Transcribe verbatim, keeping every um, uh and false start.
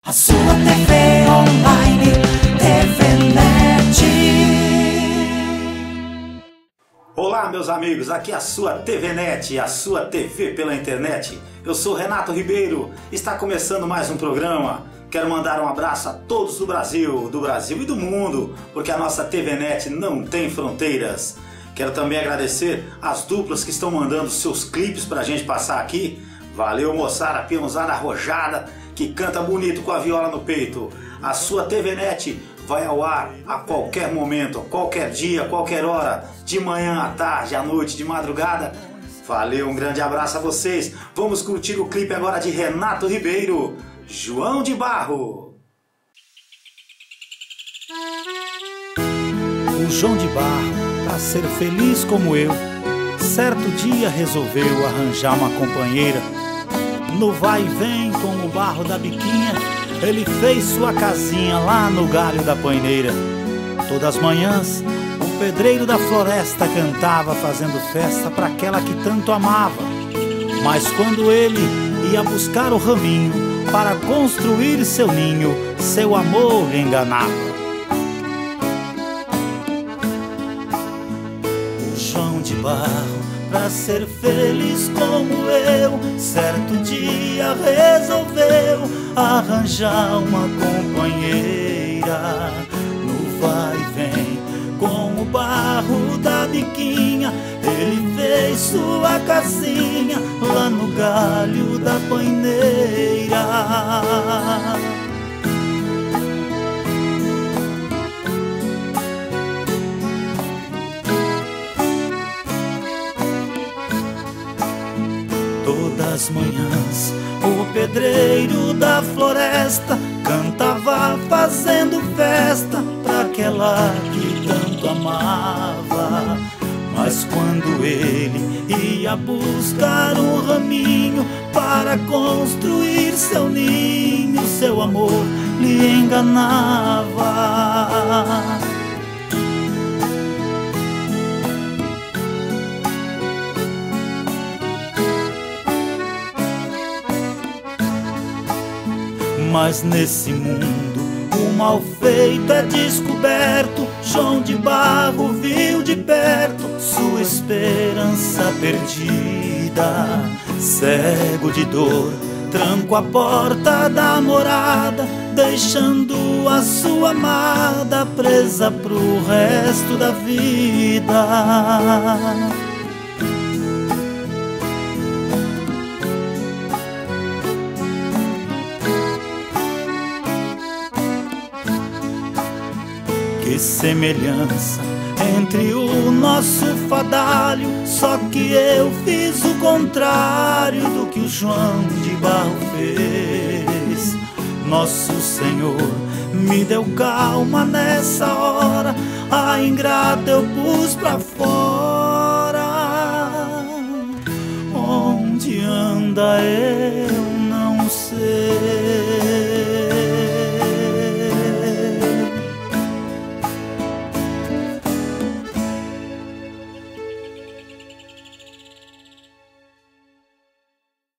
A sua T V online, T V Net. Olá, meus amigos, aqui é a sua T V Net, a sua T V pela internet. Eu sou Renato Ribeiro, está começando mais um programa. Quero mandar um abraço a todos do Brasil, do Brasil e do mundo, porque a nossa T V Net não tem fronteiras. Quero também agradecer as duplas que estão mandando seus clipes pra gente passar aqui. Valeu, moçada, pianzada arrojada, que canta bonito com a viola no peito. A sua T V Net vai ao ar a qualquer momento, qualquer dia, qualquer hora, de manhã, à tarde, à noite, de madrugada. Valeu, um grande abraço a vocês. Vamos curtir o clipe agora de Renato Ribeiro, João de Barro. O João de Barro, pra ser feliz como eu, certo dia resolveu arranjar uma companheira. No vai e vem com o barro da biquinha, ele fez sua casinha lá no galho da paineira. Todas as manhãs, o pedreiro da floresta cantava fazendo festa para aquela que tanto amava. Mas quando ele ia buscar o raminho para construir seu ninho, seu amor lhe enganava. O João de Barro, pra ser feliz como eu, certo dia resolveu arranjar uma companheira. No vai e vem com o barro da biquinha, ele fez sua casinha lá no galho da paineira. Todas as manhãs, o pedreiro da floresta cantava fazendo festa pra aquela que tanto amava. Mas quando ele ia buscar um raminho para construir seu ninho, seu amor lhe enganava. Mas nesse mundo o mal feito é descoberto. João de Barro viu de perto sua esperança perdida. Cego de dor, tranco a porta da morada, deixando a sua amada presa pro resto da vida. Que semelhança entre o nosso fadalho, só que eu fiz o contrário do que o João de Barro fez. Nosso Senhor me deu calma nessa hora, a ingrata eu pus pra fora. Onde anda eu?